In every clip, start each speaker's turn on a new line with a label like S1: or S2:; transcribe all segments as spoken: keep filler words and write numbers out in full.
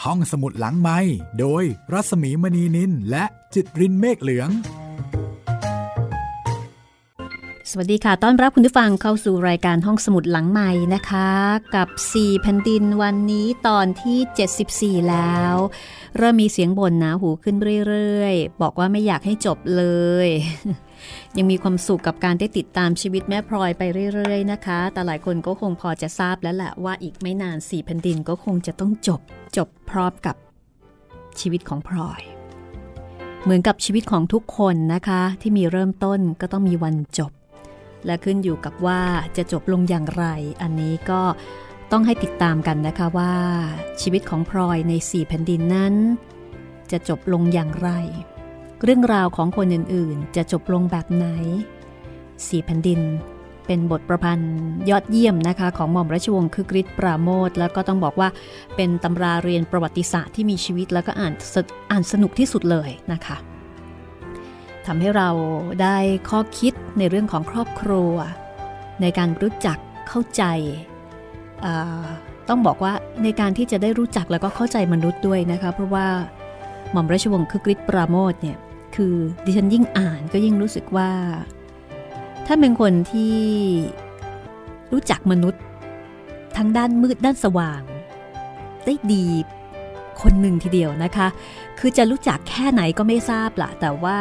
S1: ห้องสมุดหลังไมค์โดยรัศมีมณีนินและจิตรินเมฆเหลือง
S2: สวัสดีค่ะต้อนรับคุณผู้ฟังเข้าสู่รายการห้องสมุดหลังไมค์นะคะกับสี่แผ่นดินวันนี้ตอนที่เจ็ดสิบสี่แล้วเริ่มมีเสียงบ่นหนาหูขึ้นเรื่อยๆบอกว่าไม่อยากให้จบเลย ยังมีความสุขกับการได้ติดตามชีวิตแม่พลอยไปเรื่อยๆนะคะแต่หลายคนก็คงพอจะทราบแล้วแหละว่าอีกไม่นานสี่แผ่นดินก็คงจะต้องจบจบพร้อมกับชีวิตของพลอยเหมือนกับชีวิตของทุกคนนะคะที่มีเริ่มต้นก็ต้องมีวันจบและขึ้นอยู่กับว่าจะจบลงอย่างไรอันนี้ก็ต้องให้ติดตามกันนะคะว่าชีวิตของพลอยในสี่แผ่นดินนั้นจะจบลงอย่างไรเรื่องราวของคนอื่นๆจะจบลงแบบไหนสี่แผ่นดินเป็นบทประพันธ์ยอดเยี่ยมนะคะของหม่อมราชวงศ์คึกฤทธิ์ปราโมทย์แล้วก็ต้องบอกว่าเป็นตำราเรียนประวัติศาสตร์ที่มีชีวิตแล้วก็อ่านอ่านสนุกที่สุดเลยนะคะทำให้เราได้ข้อคิดในเรื่องของครอบครัวในการรู้จักเข้าใจต้องบอกว่าในการที่จะได้รู้จักแล้วก็เข้าใจมนุษย์ด้วยนะคะเพราะว่าหม่อมราชวงศ์คึกฤทธิ์ปราโมทย์เนี่ยคือดิฉันยิ่งอ่านก็ยิ่งรู้สึกว่าถ้าเป็นคนที่รู้จักมนุษย์ทั้งด้านมืดด้านสว่างได้ดีคนหนึ่งทีเดียวนะคะคือจะรู้จักแค่ไหนก็ไม่ทราบล่ะแต่ว่า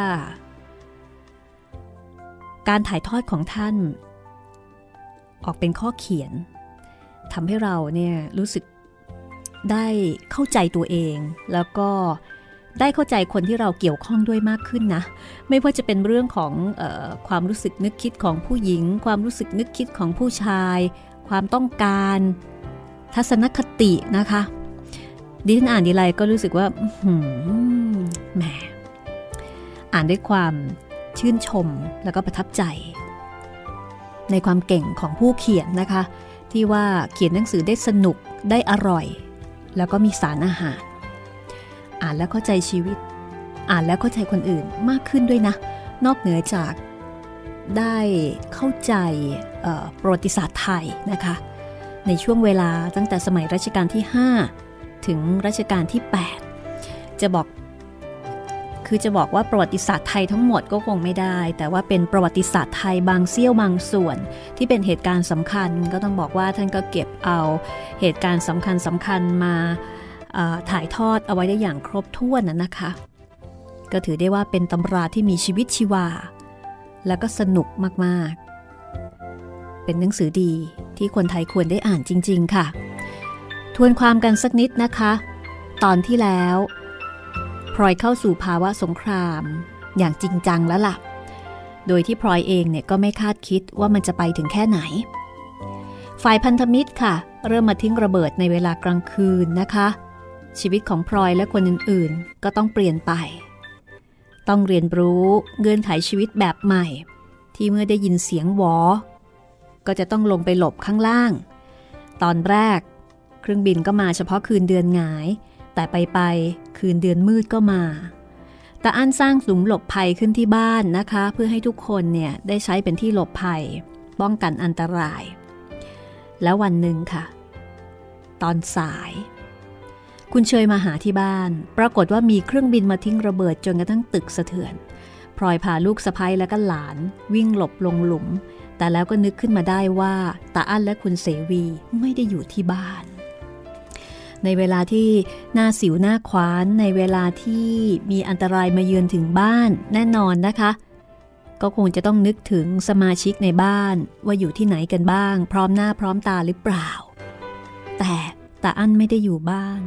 S2: การถ่ายทอดของท่านออกเป็นข้อเขียนทำให้เราเนี่ยรู้สึกได้เข้าใจตัวเองแล้วก็ได้เข้าใจคนที่เราเกี่ยวข้องด้วยมากขึ้นนะไม่ว่าจะเป็นเรื่องของเอ่อความรู้สึกนึกคิดของผู้หญิงความรู้สึกนึกคิดของผู้ชายความต้องการทัศนคตินะคะดิฉันอ่านทีไรก็รู้สึกว่าแหมอ่านด้วยความชื่นชมแล้วก็ประทับใจในความเก่งของผู้เขียนนะคะที่ว่าเขียนหนังสือได้สนุกได้อร่อยแล้วก็มีสารอาหารอ่านแล้วเข้าใจชีวิตอ่านแล้วเข้าใจคนอื่นมากขึ้นด้วยนะนอกเหนือจากได้เข้าใจประวัติศาสตร์ไทยนะคะในช่วงเวลาตั้งแต่สมัยรัชกาลที่ห้าถึงรัชกาลที่แปดจะบอกคือจะบอกว่าประวัติศาสตร์ไทยทั้งหมดก็คงไม่ได้แต่ว่าเป็นประวัติศาสตร์ไทยบางเสี้ยวบางส่วนที่เป็นเหตุการณ์สำคัญก็ต้องบอกว่าท่านก็เก็บเอาเหตุการณ์สำคัญสำคัญมาถ่ายทอดเอาไว้ได้อย่างครบถ้วนนะคะก็ถือได้ว่าเป็นตำราที่มีชีวิตชีวาแล้วก็สนุกมากๆเป็นหนังสือดีที่คนไทยควรได้อ่านจริงๆค่ะทวนความกันสักนิดนะคะตอนที่แล้วพลอยเข้าสู่ภาวะสงครามอย่างจริงจังแล้วล่ะโดยที่พลอยเองเนี่ยก็ไม่คาดคิดว่ามันจะไปถึงแค่ไหนฝ่ายพันธมิตรค่ะเริ่มมาทิ้งระเบิดในเวลากลางคืนนะคะชีวิตของพลอยและคนอื่นๆก็ต้องเปลี่ยนไปต้องเรียนรู้เงื่อนไขชีวิตแบบใหม่ที่เมื่อได้ยินเสียงหวอก็จะต้องลงไปหลบข้างล่างตอนแรกเครื่องบินก็มาเฉพาะคืนเดือนหงายแต่ไปไปคืนเดือนมืดก็มาแต่อันสร้างหลุมหลบภัยขึ้นที่บ้านนะคะเพื่อให้ทุกคนเนี่ยได้ใช้เป็นที่หลบภัยป้องกันอันตรายแล้ววันหนึ่งค่ะตอนสายคุณเชยมาหาที่บ้านปรากฏว่ามีเครื่องบินมาทิ้งระเบิดจนกระทั่งตึกสะเทือนพลอยพาลูกสะใภ้และก็หลานวิ่งหลบลงหลุมแต่แล้วก็นึกขึ้นมาได้ว่าตาอั้นและคุณเสวีไม่ได้อยู่ที่บ้านในเวลาที่หน้าสิวหน้าขวานในเวลาที่มีอันตรายมาเยือนถึงบ้านแน่นอนนะคะก็คงจะต้องนึกถึงสมาชิกในบ้านว่าอยู่ที่ไหนกันบ้างพร้อมหน้าพร้อมตาหรือเปล่าแต่ตาอั้นไม่ได้อยู่บ้าน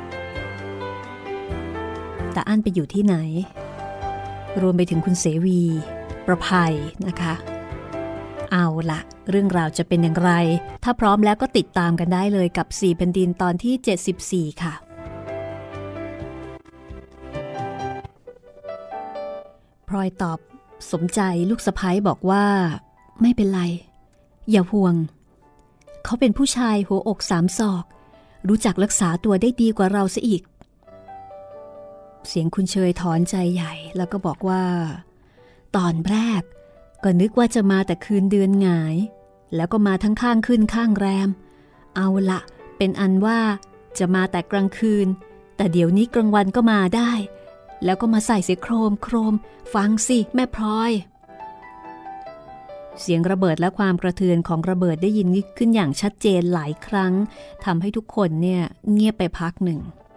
S2: ตาอั้นไปอยู่ที่ไหนรวมไปถึงคุณเสวีประภัยนะคะเอาละเรื่องราวจะเป็นอย่างไรถ้าพร้อมแล้วก็ติดตามกันได้เลยกับสี่แผ่นดินตอนที่เจ็ดสิบสี่ค่ะพลอยตอบสมใจลูกสะใภ้บอกว่าไม่เป็นไรอย่าห่วงเขาเป็นผู้ชายหัวอกสามศอกรู้จักรักษาตัวได้ดีกว่าเราซะอีกเสียงคุณเชยถอนใจใหญ่แล้วก็บอกว่าตอนแรกก็นึกว่าจะมาแต่คืนเดือนหงายแล้วก็มาทั้งข้างขึ้นข้างแรมเอาละเป็นอันว่าจะมาแต่กลางคืนแต่เดี๋ยวนี้กลางวันก็มาได้แล้วก็มาใส่เสียโครมโครมฟังสิแม่พลอยเสียงระเบิดและความกระเทือนของระเบิดได้ยินขึ้นอย่างชัดเจนหลายครั้งทำให้ทุกคนเนี่ยเงียบไปพักหนึ่ง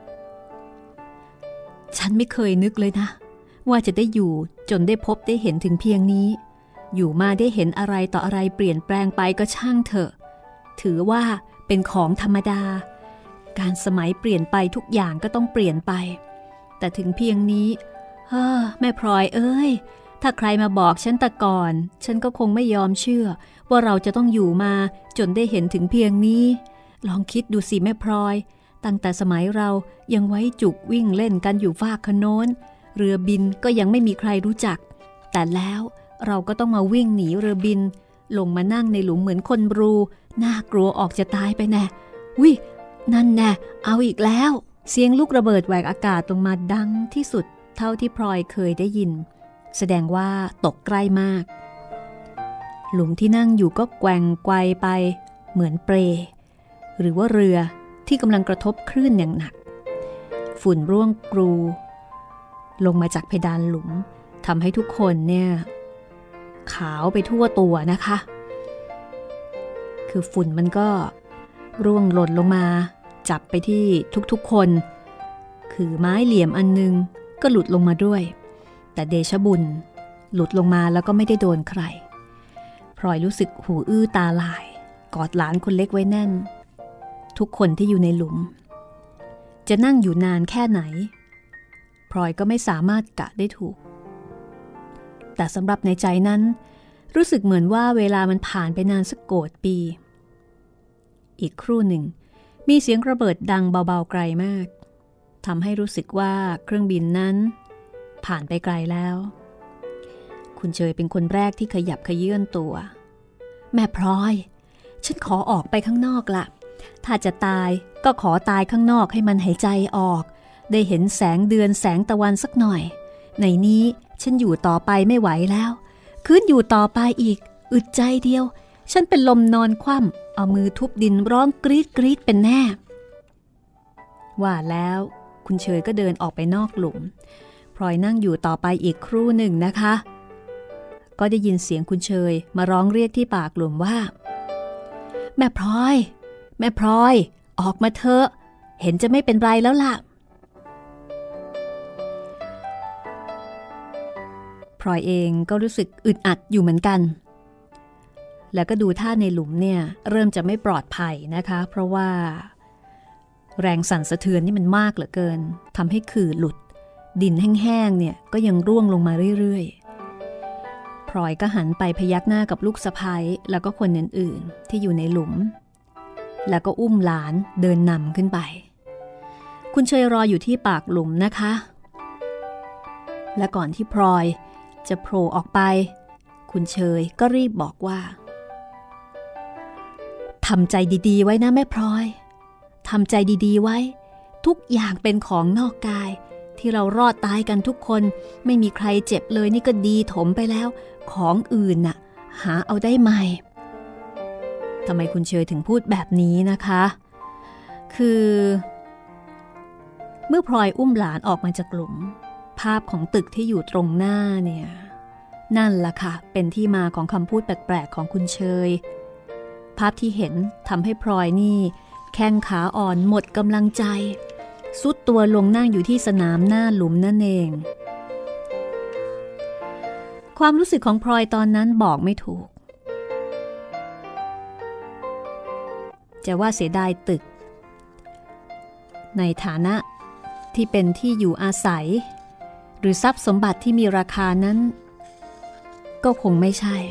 S2: ฉันไม่เคยนึกเลยนะว่าจะได้อยู่จนได้พบได้เห็นถึงเพียงนี้อยู่มาได้เห็นอะไรต่ออะไรเปลี่ยนแปลงไปก็ช่างเถอะถือว่าเป็นของธรรมดาการสมัยเปลี่ยนไปทุกอย่างก็ต้องเปลี่ยนไปแต่ถึงเพียงนี้เฮ้อแม่พลอยเอ้ยถ้าใครมาบอกฉันแต่ก่อนฉันก็คงไม่ยอมเชื่อว่าเราจะต้องอยู่มาจนได้เห็นถึงเพียงนี้ลองคิดดูสิแม่พลอยตั้งแต่สมัยเรายังไว้จุกวิ่งเล่นกันอยู่ฟากโน้นเรือบินก็ยังไม่มีใครรู้จักแต่แล้วเราก็ต้องมาวิ่งหนีเรือบินลงมานั่งในหลุมเหมือนคนบรูน่ากลัวออกจะตายไปแน่วินั่นแน่เอาอีกแล้วเสียงลูกระเบิดแหวกอากาศลงมาดังที่สุดเท่าที่พลอยเคยได้ยินแสดงว่าตกใกล้มากหลุมที่นั่งอยู่ก็แกว่งไกวไปเหมือนเปลหรือว่าเรือที่กำลังกระทบคลื่นอย่างหนักฝุ่นร่วงกรูลงมาจากเพดานหลุมทำให้ทุกคนเนี่ยขาวไปทั่วตัวนะคะคือฝุ่นมันก็ร่วงหล่นลงมาจับไปที่ทุกๆคนคือไม้เหลี่ยมอันนึงก็หลุดลงมาด้วยแต่เดชะบุญหลุดลงมาแล้วก็ไม่ได้โดนใครพลอยรู้สึกหูอื้อตาลายกอดหลานคนเล็กไว้แน่นทุกคนที่อยู่ในหลุมจะนั่งอยู่นานแค่ไหนพลอยก็ไม่สามารถกะได้ถูกแต่สำหรับในใจนั้นรู้สึกเหมือนว่าเวลามันผ่านไปนานสักโกฏปีอีกครู่หนึ่งมีเสียงระเบิดดังเบาๆไกลมากทำให้รู้สึกว่าเครื่องบินนั้นผ่านไปไกลแล้วคุณเชยเป็นคนแรกที่ขยับขยื่นตัวแม่พลอยฉันขอออกไปข้างนอกละถ้าจะตายก็ขอตายข้างนอกให้มันหายใจออกได้เห็นแสงเดือนแสงตะวันสักหน่อยในนี้ฉันอยู่ต่อไปไม่ไหวแล้วคืนอยู่ต่อไปอีกอึดใจเดียวฉันเป็นลมนอนคว่ำเอามือทุบดินร้องกรี๊ดกรี๊ดเป็นแน่ว่าแล้วคุณเชยก็เดินออกไปนอกหลุมพลอยนั่งอยู่ต่อไปอีกครู่หนึ่งนะคะก็ได้ยินเสียงคุณเชยมาร้องเรียกที่ปากหลุมว่าแม่พลอยแม่พลอยออกมาเถอะเห็นจะไม่เป็นไรแล้วล่ะพลอยเองก็รู้สึกอึดอัดอยู่เหมือนกันแล้วก็ดูท่าในหลุมเนี่ยเริ่มจะไม่ปลอดภัยนะคะเพราะว่าแรงสั่นสะเทือนนี่มันมากเหลือเกินทำให้ขื่อหลุดดินแห้งๆเนี่ยก็ยังร่วงลงมาเรื่อยๆพลอยก็หันไปพยักหน้ากับลูกสะใภ้แล้วก็คนอื่นๆที่อยู่ในหลุมแล้วก็อุ้มหลานเดินนำขึ้นไปคุณเชยรออยู่ที่ปากหลุมนะคะและก่อนที่พลอยจะโผล่ออกไปคุณเชยก็รีบบอกว่าทำใจดีๆไว้นะแม่พลอยทำใจดีๆไว้ทุกอย่างเป็นของนอกกายที่เรารอดตายกันทุกคนไม่มีใครเจ็บเลยนี่ก็ดีถมไปแล้วของอื่นน่ะหาเอาได้ใหม่ทำไมคุณเชยถึงพูดแบบนี้นะคะคือเมื่อพลอยอุ้มหลานออกมาจากหลุมภาพของตึกที่อยู่ตรงหน้าเนี่ยนั่นล่ะค่ะเป็นที่มาของคำพูดแปลกๆของคุณเชยภาพที่เห็นทำให้พลอยนี่แข้งขาอ่อนหมดกำลังใจซุดตัวลงนั่งอยู่ที่สนามหน้าหลุมนั่นเองความรู้สึกของพลอยตอนนั้นบอกไม่ถูกจะว่าเสียดายตึกในฐานะที่เป็นที่อยู่อาศัยหรือทรัพย์สมบัติที่มีราคานั้นก็คงไม่ใช่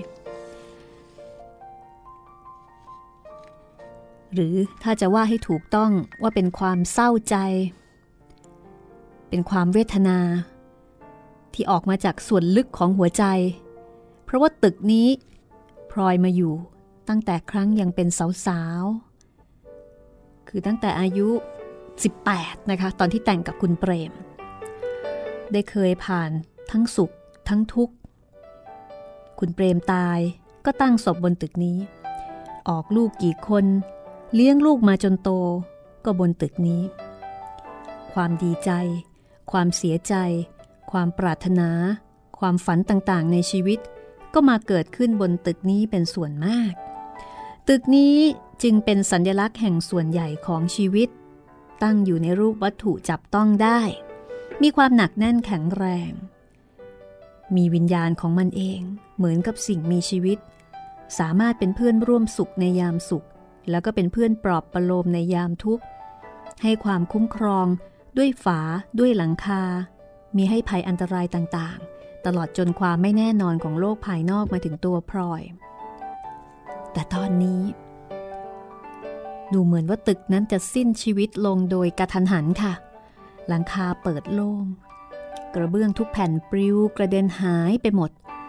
S2: หรือถ้าจะว่าให้ถูกต้องว่าเป็นความเศร้าใจเป็นความเวทนาที่ออกมาจากส่วนลึกของหัวใจเพราะว่าตึกนี้พลอยมาอยู่ตั้งแต่ครั้งยังเป็นสาวๆคือตั้งแต่อายุสิบแปดนะคะตอนที่แต่งกับคุณเปรมได้เคยผ่านทั้งสุขทั้งทุกข์คุณเปรมตายก็ตั้งศพบนตึกนี้ออกลูกกี่คนเลี้ยงลูกมาจนโตก็บนตึกนี้คความดีใจความเสียใจความปรารถนาความฝันต่างๆในชีวิตก็มาเกิดขึ้นบนตึกนี้เป็นส่วนมากตึกนี้จึงเป็นสัญลักษณ์แห่งส่วนใหญ่ของชีวิตตั้งอยู่ในรูปวัตถุจับต้องได้มีความหนักแน่นแข็งแรงมีวิญญาณของมันเองเหมือนกับสิ่งมีชีวิตสามารถเป็นเพื่อนร่วมสุขในยามสุขแล้วก็เป็นเพื่อนปลอบประโลมในยามทุกข์ให้ความคุ้มครองด้วยฝาด้วยหลังคามีให้ภัยอันตรายต่างๆตลอดจนความไม่แน่นอนของโลกภายนอกมาถึงตัวพลอยแต่ตอนนี้ดูเหมือนว่าตึกนั้นจะสิ้นชีวิตลงโดยกระทันหันค่ะหลังคาเปิดโล่งกระเบื้องทุกแผ่นปลิวกระเด็นหายไปหมด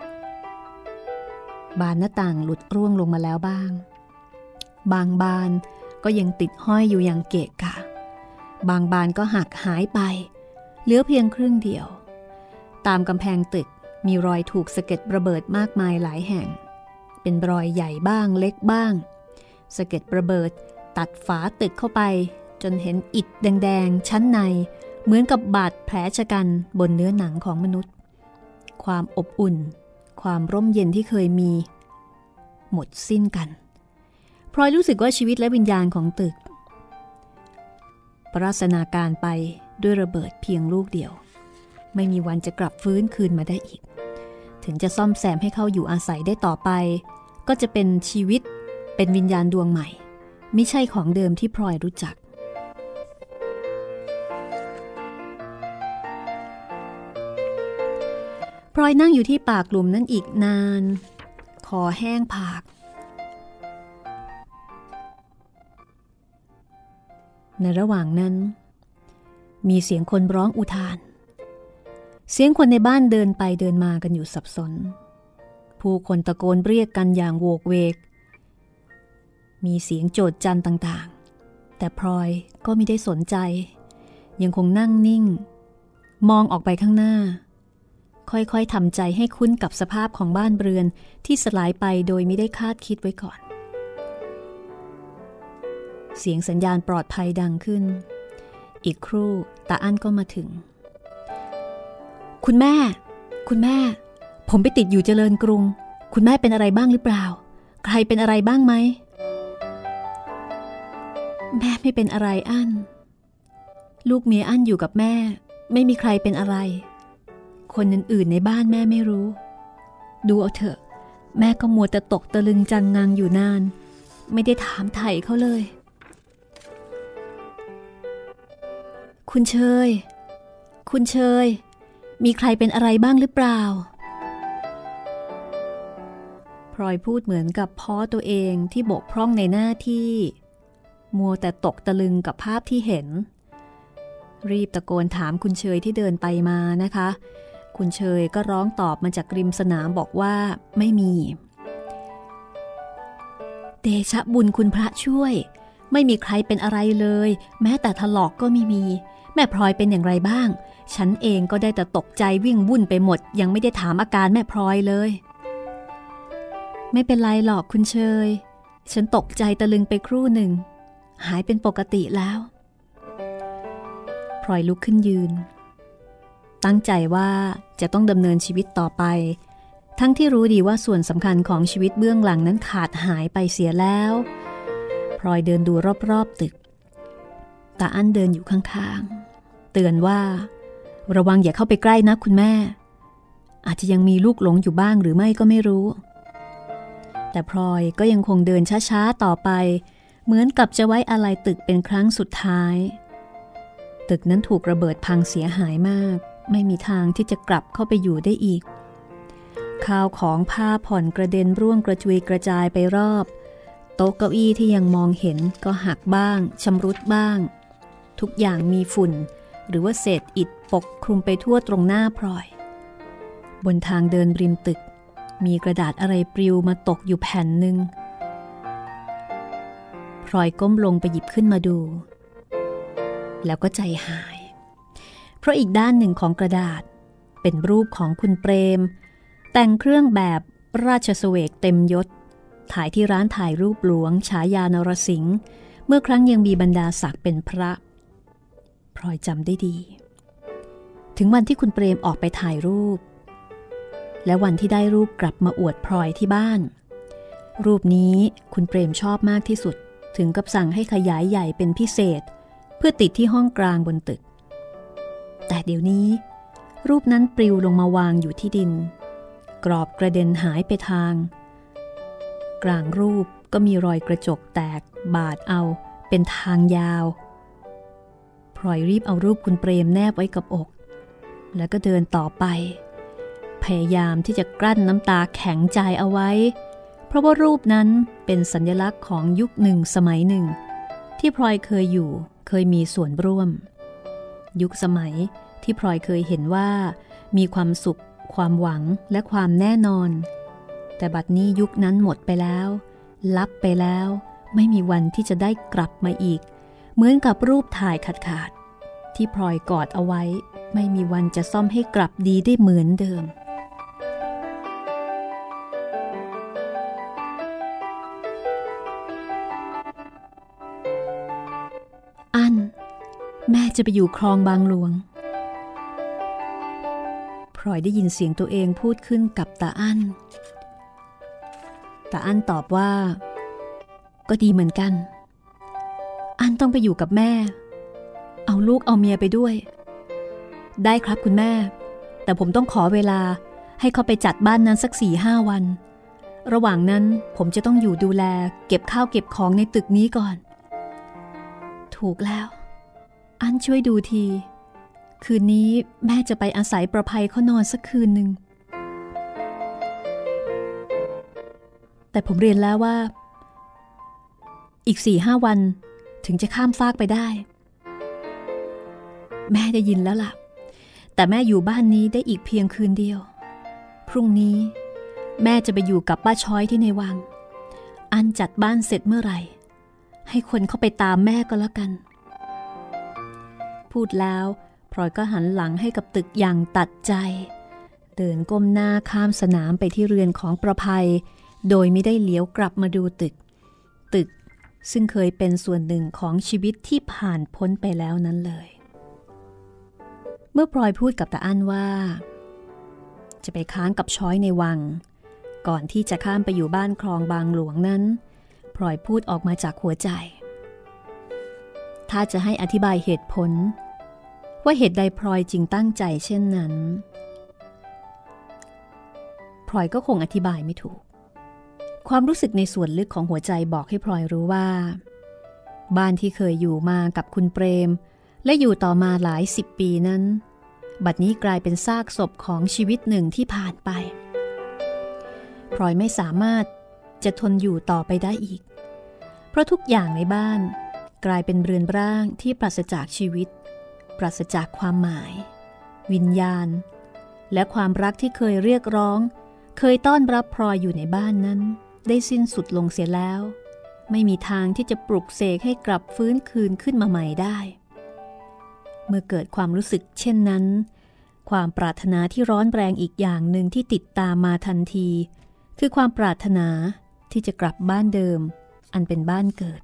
S2: บานหน้าต่างหลุดร่วงลงมาแล้วบ้างบางบานก็ยังติดห้อยอยู่อย่างเกะกะบางบานก็หักหายไปเหลือเพียงครึ่งเดียวตามกำแพงตึกมีรอยถูกสะเก็ดระเบิดมากมายหลายแห่งเป็นรอยใหญ่บ้างเล็กบ้างสะเก็ดระเบิดตัดฝาตึกเข้าไปจนเห็นอิฐแดงๆชั้นในเหมือนกับบาดแผลชะกันบนเนื้อหนังของมนุษย์ความอบอุ่นความร่มเย็นที่เคยมีหมดสิ้นกันพลอยรู้สึกว่าชีวิตและวิญญาณของตึกปราศนาการไปด้วยระเบิดเพียงลูกเดียวไม่มีวันจะกลับฟื้นคืนมาได้อีกถึงจะซ่อมแซมให้เขาอยู่อาศัยได้ต่อไปก็จะเป็นชีวิตเป็นวิญญาณดวงใหม่ไม่ใช่ของเดิมที่พลอยรู้จักพลอยนั่งอยู่ที่ปากหลุมนั้นอีกนานคอแห้งผากในระหว่างนั้นมีเสียงคนร้องอุทานเสียงคนในบ้านเดินไปเดินมากันอยู่สับสนผู้คนตะโกนเรียกกันอย่างโวกเวกมีเสียงโจษจันต่างๆแต่พลอยก็ไม่ได้สนใจยังคงนั่งนิ่งมองออกไปข้างหน้าค่อยๆทำใจให้คุ้นกับสภาพของบ้านเรือนที่สลายไปโดยไม่ได้คาดคิดไว้ก่อนเสียงสัญญาณปลอดภัยดังขึ้นอีกครู่ตาอั้นก็มาถึงคุณแม่คุณแม่ผมไปติดอยู่เจริญกรุงคุณแม่เป็นอะไรบ้างหรือเปล่าใครเป็นอะไรบ้างไหมแม่ไม่เป็นอะไรอั้นลูกเมียอั้นอยู่กับแม่ไม่มีใครเป็นอะไรคนอื่นๆในบ้านแม่ไม่รู้ดูเอาเถอะแม่ก็มัวแต่ตกตะลึงจังงังอยู่นานไม่ได้ถามไถ่เขาเลยคุณเชยคุณเชยมีใครเป็นอะไรบ้างหรือเปล่าพลอยพูดเหมือนกับพ้อตัวเองที่บกพร่องในหน้าที่มัวแต่ตกตะลึงกับภาพที่เห็นรีบตะโกนถามคุณเชยที่เดินไปมานะคะคุณเชยก็ร้องตอบมาจากริมสนามบอกว่าไม่มีเดชะบุญคุณพระช่วยไม่มีใครเป็นอะไรเลยแม้แต่ถลอกก็ไม่มีแม่พลอยเป็นอย่างไรบ้างฉันเองก็ได้แต่ตกใจวิ่งวุ่นไปหมดยังไม่ได้ถามอาการแม่พลอยเลยไม่เป็นไรหรอกคุณเชยฉันตกใจตะลึงไปครู่หนึ่งหายเป็นปกติแล้วพลอยลุกขึ้นยืนตั้งใจว่าจะต้องดำเนินชีวิตต่อไปทั้งที่รู้ดีว่าส่วนสำคัญของชีวิตเบื้องหลังนั้นขาดหายไปเสียแล้วพลอยเดินดูรอบๆตึกตาอั้นเดินอยู่ข้างๆเตือนว่าระวังอย่าเข้าไปใกล้นะคุณแม่อาจจะยังมีลูกหลงอยู่บ้างหรือไม่ก็ไม่รู้แต่พลอยก็ยังคงเดินช้าๆต่อไปเหมือนกับจะไว้อาลัยตึกเป็นครั้งสุดท้ายตึกนั้นถูกระเบิดพังเสียหายมากไม่มีทางที่จะกลับเข้าไปอยู่ได้อีกข้าวของผ้าผ่อนกระเด็นร่วงกระจุยกระจายไปรอบโต๊ะเก้าอี้ที่ยังมองเห็นก็หักบ้างชำรุดบ้างทุกอย่างมีฝุ่นหรือว่าเศษอิฐปกคลุมไปทั่วตรงหน้าพลอยบนทางเดินริมตึกมีกระดาษอะไรปลิวมาตกอยู่แผ่นหนึ่งพลอยก้มลงไปหยิบขึ้นมาดูแล้วก็ใจหายเพราะอีกด้านหนึ่งของกระดาษเป็นรูปของคุณเปรมแต่งเครื่องแบบราชสเวกเต็มยศถ่ายที่ร้านถ่ายรูปหลวงฉายานรสิงห์เมื่อครั้งยังมีบรรดาศักดิ์เป็นพระพลอยจำได้ดีถึงวันที่คุณเปรมออกไปถ่ายรูปและวันที่ได้รูปกลับมาอวดพลอยที่บ้านรูปนี้คุณเปรมชอบมากที่สุดถึงกับสั่งให้ขยายใหญ่เป็นพิเศษเพื่อติดที่ห้องกลางบนตึกแต่เดี๋ยวนี้รูปนั้นปลิวลงมาวางอยู่ที่ดินกรอบกระเด็นหายไปทางกลางรูปก็มีรอยกระจกแตกบาดเอาเป็นทางยาวพลอยรีบเอารูปคุณเปรมแนบไว้กับอกแล้วก็เดินต่อไปพยายามที่จะกลั้นน้ำตาแข็งใจเอาไว้เพราะว่ารูปนั้นเป็นสัญลักษณ์ของยุคหนึ่งสมัยหนึ่งที่พลอยเคยอยู่เคยมีส่วนร่วมยุคสมัยที่พลอยเคยเห็นว่ามีความสุขความหวังและความแน่นอนแต่บัดนี้ยุคนั้นหมดไปแล้วลับไปแล้วไม่มีวันที่จะได้กลับมาอีกเหมือนกับรูปถ่ายขาดๆที่พลอยกอดเอาไว้ไม่มีวันจะซ่อมให้กลับดีได้เหมือนเดิมอันแม่จะไปอยู่คลองบางหลวงพลอยได้ยินเสียงตัวเองพูดขึ้นกับตาอั้นตาอั้นตอบว่าก็ดีเหมือนกันอันต้องไปอยู่กับแม่เอาลูกเอาเมียไปด้วยได้ครับคุณแม่แต่ผมต้องขอเวลาให้เขาไปจัดบ้านนั้นสักสี่ห้าวันระหว่างนั้นผมจะต้องอยู่ดูแลเก็บข้าวเก็บของในตึกนี้ก่อนถูกแล้วอันช่วยดูทีคืนนี้แม่จะไปอาศัยประภัยเขานอนสักคืนหนึ่งแต่ผมเรียนแล้วว่าอีกสี่ห้าวันถึงจะข้ามฟากไปได้แม่ได้ยินแล้วล่ะแต่แม่อยู่บ้านนี้ได้อีกเพียงคืนเดียวพรุ่งนี้แม่จะไปอยู่กับป้าช้อยที่ในวังอันจัดบ้านเสร็จเมื่อไหร่ให้คนเข้าไปตามแม่ก็แล้วกันพูดแล้วพลอยก็หันหลังให้กับตึกอย่างตัดใจเดินก้มหน้าข้ามสนามไปที่เรือนของประภัยโดยไม่ได้เลี้ยวกลับมาดูตึกตึกซึ่งเคยเป็นส่วนหนึ่งของชีวิตที่ผ่านพ้นไปแล้วนั้นเลยเมื่อพลอยพูดกับตาอั้นว่าจะไปค้างกับช้อยในวังก่อนที่จะข้ามไปอยู่บ้านคลองบางหลวงนั้นพลอยพูดออกมาจากหัวใจถ้าจะให้อธิบายเหตุผลว่าเหตุใดพลอยจึงตั้งใจเช่นนั้นพลอยก็คงอธิบายไม่ถูกความรู้สึกในส่วนลึกของหัวใจบอกให้พลอยรู้ว่าบ้านที่เคยอยู่มากับคุณเปรมและอยู่ต่อมาหลายสิบปีนั้นบัดนี้กลายเป็นซากศพของชีวิตหนึ่งที่ผ่านไปพลอยไม่สามารถจะทนอยู่ต่อไปได้อีกเพราะทุกอย่างในบ้านกลายเป็นเรือนร่างที่ปราศจากชีวิตปราศจากความหมายวิญญาณและความรักที่เคยเรียกร้องเคยต้อนรับพลอยอยู่ในบ้านนั้นได้สิ้นสุดลงเสียแล้วไม่มีทางที่จะปลุกเสกให้กลับฟื้นคืนขึ้นมาใหม่ได้เมื่อเกิดความรู้สึกเช่นนั้นความปรารถนาที่ร้อนแรงอีกอย่างหนึ่งที่ติดตามมาทันทีคือความปรารถนาที่จะกลับบ้านเดิมอันเป็นบ้านเกิด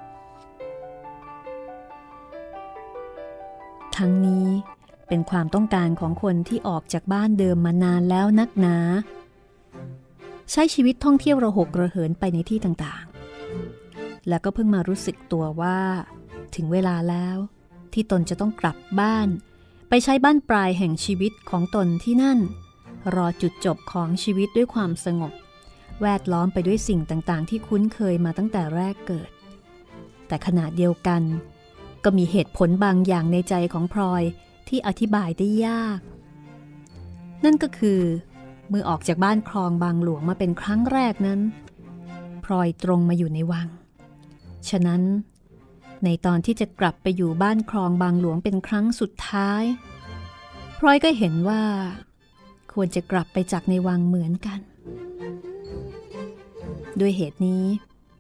S2: ทั้งนี้เป็นความต้องการของคนที่ออกจากบ้านเดิมมานานแล้วนักหนาใช้ชีวิตท่องเที่ยวระหกระเหินไปในที่ต่างๆแล้วก็เพิ่งมารู้สึกตัวว่าถึงเวลาแล้วที่ตนจะต้องกลับบ้านไปใช้บ้านปลายแห่งชีวิตของตนที่นั่นรอจุดจบของชีวิตด้วยความสงบแวดล้อมไปด้วยสิ่งต่างๆที่คุ้นเคยมาตั้งแต่แรกเกิดแต่ขณะเดียวกันก็มีเหตุผลบางอย่างในใจของพลอยที่อธิบายได้ยากนั่นก็คือเมื่อออกจากบ้านคลองบางหลวงมาเป็นครั้งแรกนั้นพลอยตรงมาอยู่ในวังฉะนั้นในตอนที่จะกลับไปอยู่บ้านคลองบางหลวงเป็นครั้งสุดท้ายพลอยก็เห็นว่าควรจะกลับไปจากในวังเหมือนกันด้วยเหตุนี้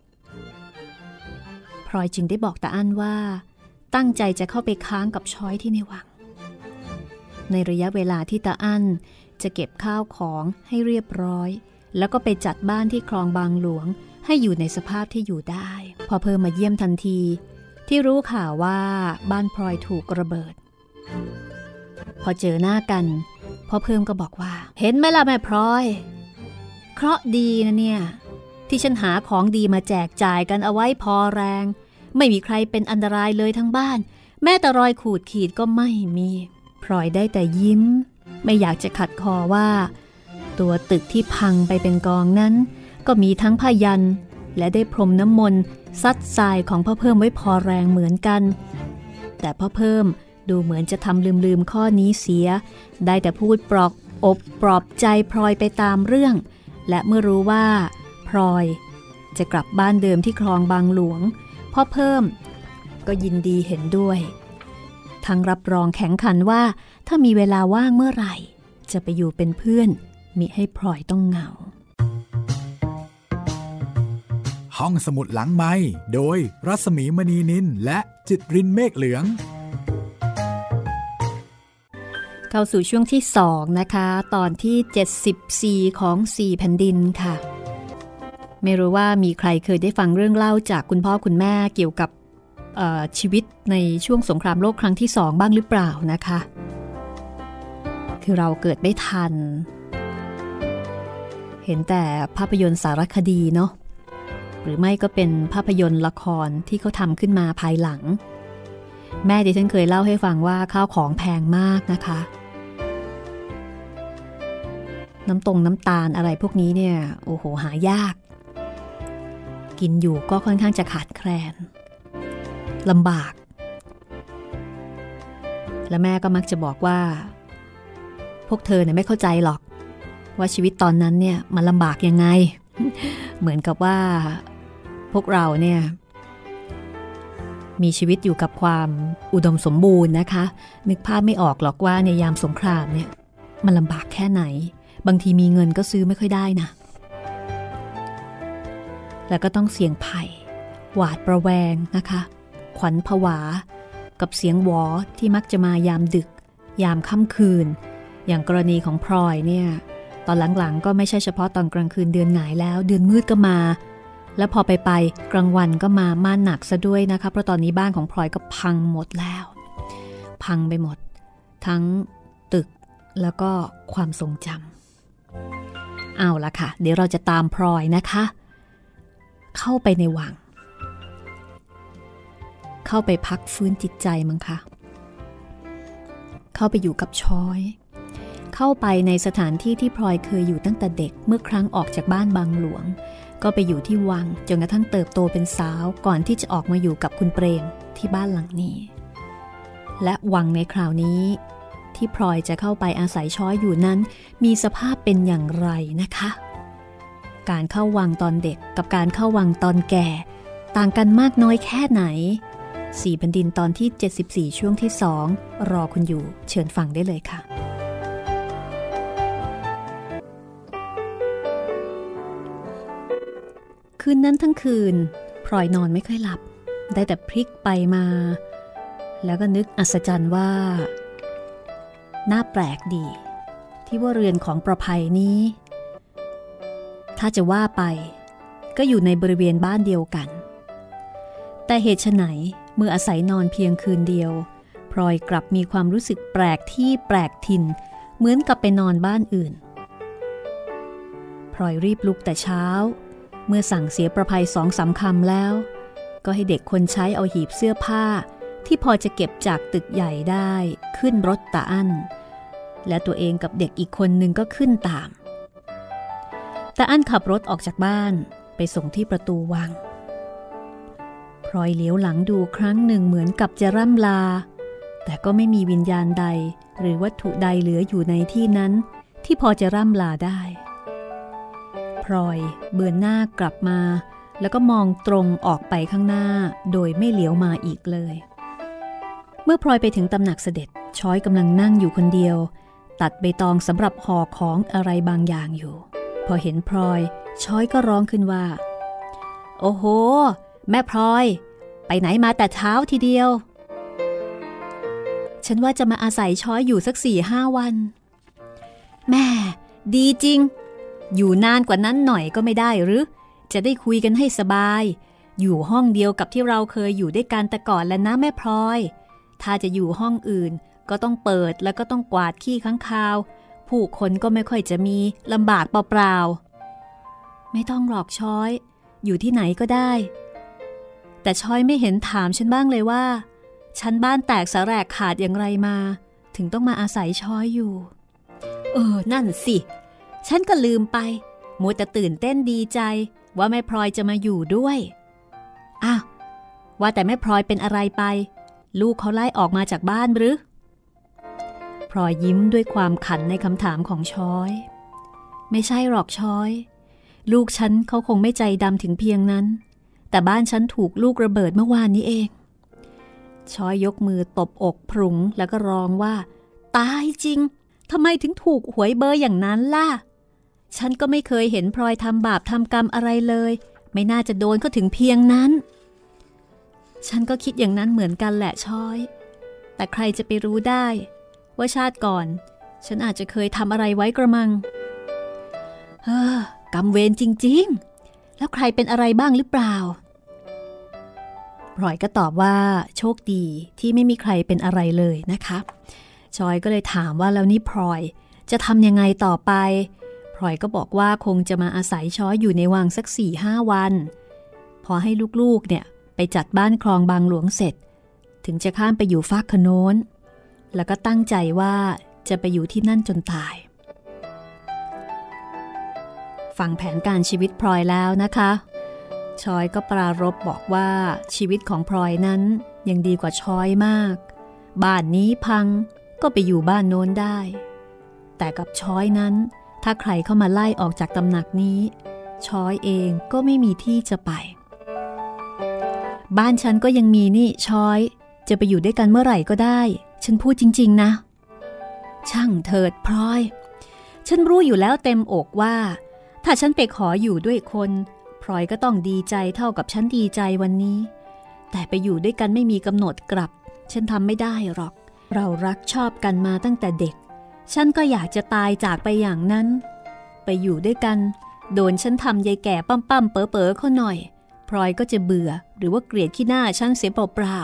S2: พลอยจึงได้บอกตาอั้นว่าตั้งใจจะเข้าไปค้างกับช้อยที่ในวังในระยะเวลาที่ตาอั้นจะเก็บข้าวของให้เรียบร้อยแล้วก็ไปจัดบ้านที่คลองบางหลวงให้อยู่ในสภาพที่อยู่ได้พอเพิ่มมาเยี่ยมทันทีที่รู้ข่าวว่าบ้านพลอยถูกระเบิดพอเจอหน้ากันพ่อเพิ่มก็บอกว่าเห็นไหมล่ะแม่พลอยเคราะห์ดีนะเนี่ยที่ฉันหาของดีมาแจกจ่ายกันเอาไว้พอแรงไม่มีใครเป็นอันตรายเลยทั้งบ้านแม้แต่รอยขูดขีดก็ไม่มีพลอยได้แต่ยิ้มไม่อยากจะขัดคอว่าตัวตึกที่พังไปเป็นกองนั้นก็มีทั้งพยัญชนะและได้พรมน้ำมนต์ซัดทรายของพ่อเพิ่มไว้พอแรงเหมือนกันแต่พ่อเพิ่มดูเหมือนจะทำลืมๆข้อนี้เสียได้แต่พูดปลอบอกปลอบใจพลอยไปตามเรื่องและเมื่อรู้ว่าพลอยจะกลับบ้านเดิมที่คลองบางหลวงพ่อเพิ่มก็ยินดีเห็นด้วยทั้งรับรองแข็งขันว่าถ้ามีเวลาว่างเมื่อไหร่จะไปอยู่เป็นเพื่อนมิให้พลอยต้องเหงา
S1: ห้องสมุดหลังไมค์โดยรัศมีมณีนินและจิตรินเมฆเหลือง
S2: เข้าสู่ช่วงที่สองนะคะตอนที่เจ็ดสิบสี่ของสี่แผ่นดินค่ะไม่รู้ว่ามีใครเคยได้ฟังเรื่องเล่าจากคุณพ่อคุณแม่เกี่ยวกับชีวิตในช่วงสงครามโลกครั้งที่สองบ้างหรือเปล่านะคะคือเราเกิดไม่ทันเห็นแต่ภาพยนตร์สารคดีเนาะหรือไม่ก็เป็นภาพยนตร์ละครที่เขาทำขึ้นมาภายหลังแม่ดิฉันเคยเล่าให้ฟังว่าข้าวของแพงมากนะคะน้ำตรงน้ำตาลอะไรพวกนี้เนี่ยโอ้โหหายากกินอยู่ก็ค่อนข้างจะขาดแคลนลำบากและแม่ก็มักจะบอกว่าพวกเธอเนี่ยไม่เข้าใจหรอกว่าชีวิตตอนนั้นเนี่ยมันลำบากยังไง เหมือนกับว่าพวกเราเนี่ยมีชีวิตอยู่กับความอุดมสมบูรณ์นะคะนึกภาพไม่ออกหรอกว่าในยามสงครามเนี่ยมันลำบากแค่ไหนบางทีมีเงินก็ซื้อไม่ค่อยได้นะแล้วก็ต้องเสี่ยงภัยหวาดประแวงนะคะขวัญผวากับเสียงหวอที่มักจะมายามดึกยามค่ำคืนอย่างกรณีของพลอยเนี่ยตอนหลังๆก็ไม่ใช่เฉพาะตอนกลางคืนเดือนหงายแล้วเดือนมืดก็มาแล้วพอไปไปกลางวันก็มาม่านหนักซะด้วยนะคะเพราะตอนนี้บ้านของพลอยก็พังหมดแล้วพังไปหมดทั้งตึกแล้วก็ความทรงจำเอาละค่ะเดี๋ยวเราจะตามพลอยนะคะเข้าไปในวังเข้าไปพักฟื้นจิตใจมั้งคะเข้าไปอยู่กับช้อยเข้าไปในสถานที่ที่พลอยเคยอยู่ตั้งแต่เด็กเมื่อครั้งออกจากบ้านบางหลวงก็ไปอยู่ที่วังจนกระทั่งเติบโตเป็นสาวก่อนที่จะออกมาอยู่กับคุณเปรมที่บ้านหลังนี้และวังในคราวนี้ที่พลอยจะเข้าไปอาศัยช้อยอยู่นั้นมีสภาพเป็นอย่างไรนะคะการเข้าวังตอนเด็กกับการเข้าวังตอนแก่ต่างกันมากน้อยแค่ไหนสี่แผ่นดินตอนที่เจ็ดสิบสี่ช่วงที่สองรอคุณอยู่เชิญฟังได้เลยค่ะคืนนั้นทั้งคืนพลอยนอนไม่ค่อยหลับได้แต่พลิกไปมาแล้วก็นึกอัศจรรย์ว่าน่าแปลกดีที่ว่าเรือนของประภัยนี้ถ้าจะว่าไปก็อยู่ในบริเวณบ้านเดียวกันแต่เหตุไฉนเมื่ออาศัยนอนเพียงคืนเดียวพลอยกลับมีความรู้สึกแปลกที่แปลกถิ่นเหมือนกับไปนอนบ้านอื่นพลอยรีบลุกแต่เช้าเมื่อสั่งเสียประภัยสองสามคำแล้วก็ให้เด็กคนใช้เอาหีบเสื้อผ้าที่พอจะเก็บจากตึกใหญ่ได้ขึ้นรถตาอั้นและตัวเองกับเด็กอีกคนนึงก็ขึ้นตามตาอั้นขับรถออกจากบ้านไปส่งที่ประตูวังพลอยเหลียวหลังดูครั้งหนึ่งเหมือนกับจะร่ำลาแต่ก็ไม่มีวิญญาณใดหรือวัตถุใดเหลืออยู่ในที่นั้นที่พอจะร่ำลาได้พลอยเบือนหน้ากลับมาแล้วก็มองตรงออกไปข้างหน้าโดยไม่เหลียวมาอีกเลยเมื่อพลอยไปถึงตำหนักเสด็จช้อยกำลังนั่งอยู่คนเดียวตัดใบตองสำหรับห่อของอะไรบางอย่างอยู่พอเห็นพลอยช้อยก็ร้องขึ้นว่าโอ้โหแม่พลอยไปไหนมาแต่เช้าทีเดียวฉันว่าจะมาอาศัยช้อยอยู่สักสี่ห้าวันแม่ดีจริงอยู่นานกว่านั้นหน่อยก็ไม่ได้หรือจะได้คุยกันให้สบายอยู่ห้องเดียวกับที่เราเคยอยู่ด้วยกันแต่ก่อนแล้วนะแม่พลอยถ้าจะอยู่ห้องอื่นก็ต้องเปิดแล้วก็ต้องกวาดขี้ค้างคาวผู้คนก็ไม่ค่อยจะมีลำบากเปล่าๆไม่ต้องหรอกช้อยอยู่ที่ไหนก็ได้แต่ช้อยไม่เห็นถามฉันบ้างเลยว่าฉันบ้านแตกสาแหรกขาดอย่างไรมาถึงต้องมาอาศัยช้อยอยู่เออนั่นสิฉันก็ลืมไปมัวแต่ตื่นเต้นดีใจว่าแม่พลอยจะมาอยู่ด้วยอ้าวว่าแต่แม่พลอยเป็นอะไรไปลูกเขาไล่ออกมาจากบ้านหรือพลอยยิ้มด้วยความขันในคำถามของช้อยไม่ใช่หรอกช้อยลูกฉันเขาคงไม่ใจดำถึงเพียงนั้นแต่บ้านฉันถูกลูกระเบิดเมื่อวานนี้เองช้อยยกมือตบอกพรุงแล้วก็ร้องว่าตายจริงทำไมถึงถูกหวยเบอร์อย่างนั้นล่ะฉันก็ไม่เคยเห็นพลอยทำบาปทำกรรมอะไรเลยไม่น่าจะโดนเขาถึงเพียงนั้นฉันก็คิดอย่างนั้นเหมือนกันแหละช้อยแต่ใครจะไปรู้ได้ว่าชาติก่อนฉันอาจจะเคยทำอะไรไว้กระมังเฮ้อกรรมเวรจริงๆแล้วใครเป็นอะไรบ้างหรือเปล่าพลอยก็ตอบว่าโชคดีที่ไม่มีใครเป็นอะไรเลยนะคะชอยก็เลยถามว่าแล้วนี่พลอยจะทำยังไงต่อไปพลอยก็บอกว่าคงจะมาอาศัยช้อยอยู่ในวังสัก สี่ห้า วันพอให้ลูกๆเนี่ยไปจัดบ้านคลองบางหลวงเสร็จถึงจะข้ามไปอยู่ฟากโน้นแล้วก็ตั้งใจว่าจะไปอยู่ที่นั่นจนตายฟังแผนการชีวิตพลอยแล้วนะคะชอยก็ปรารภบอกว่าชีวิตของพลอยนั้นยังดีกว่าชอยมากบ้านนี้พังก็ไปอยู่บ้านโน้นได้แต่กับชอยนั้นถ้าใครเข้ามาไล่ออกจากตำหนักนี้ชอยเองก็ไม่มีที่จะไปบ้านฉันก็ยังมีนี่ชอยจะไปอยู่ด้วยกันเมื่อไหร่ก็ได้ฉันพูดจริงๆนะช่างเถิดพลอยฉันรู้อยู่แล้วเต็มอกว่าถ้าฉันไปขออยู่ด้วยคนพลอยก็ต้องดีใจเท่ากับฉันดีใจวันนี้แต่ไปอยู่ด้วยกันไม่มีกำหนดกลับฉันทำไม่ได้หรอกเรารักชอบกันมาตั้งแต่เด็กฉันก็อยากจะตายจากไปอย่างนั้นไปอยู่ด้วยกันโดนฉันทำยายแก่ปั้มปั้มเป๋อเป๋อเขาหน่อยพลอยก็จะเบื่อหรือว่าเกลียดขี้หน้าฉันเสียเปล่า